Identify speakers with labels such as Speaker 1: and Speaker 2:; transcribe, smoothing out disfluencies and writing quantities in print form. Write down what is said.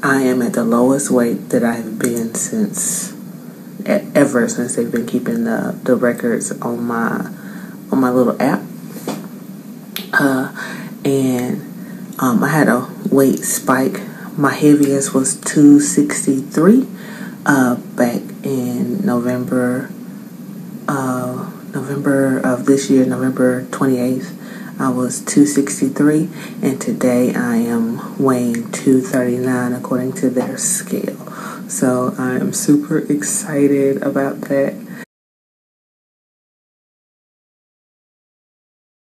Speaker 1: I am at the lowest weight that I have been ever since they've been keeping the records on my little app. I had a weight spike. My heaviest was 263 back in November of this year, November 28th. I was 263, and today I am weighing according to their scale. So I am super excited about that.